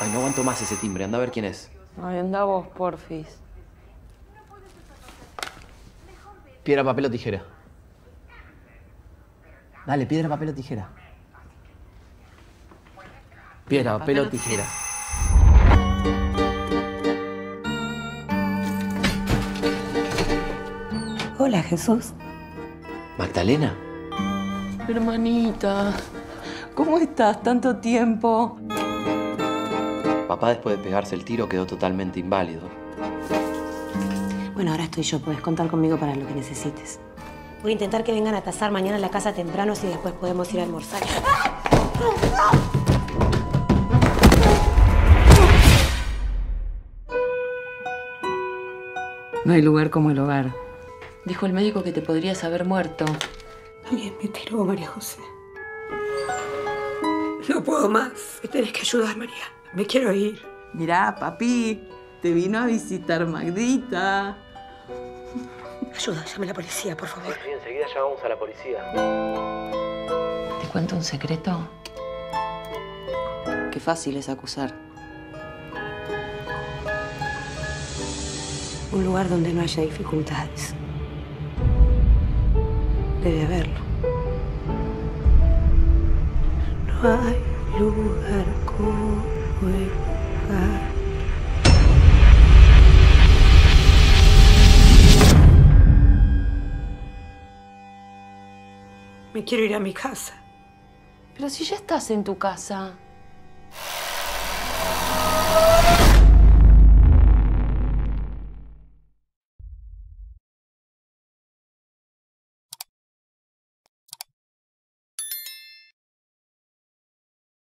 Ay, no aguanto más ese timbre. Anda a ver quién es. Ay, anda vos, porfis. Piedra, papel o tijera. Dale, piedra, papel o tijera. Piedra, papel o tijera. Hola, Jesús. ¿Magdalena? Hermanita, ¿cómo estás? Tanto tiempo. Papá, después de pegarse el tiro, quedó totalmente inválido. Bueno, ahora estoy yo. Puedes contar conmigo para lo que necesites. Voy a intentar que vengan a tasar mañana en la casa temprano, si después podemos ir a almorzar. No hay lugar como el hogar. Dijo el médico que te podrías haber muerto. Alguien me tiró, María José. No puedo más. Me tenés que ayudar, María. Me quiero ir. Mirá, papi, te vino a visitar Magdita. Ayuda, llame a la policía, por favor. Sí, enseguida llamamos a la policía. ¿Te cuento un secreto? Qué fácil es acusar. Un lugar donde no haya dificultades. Debe haberlo. No hay lugar como el hogar. Me quiero ir a mi casa. Pero si ya estás en tu casa.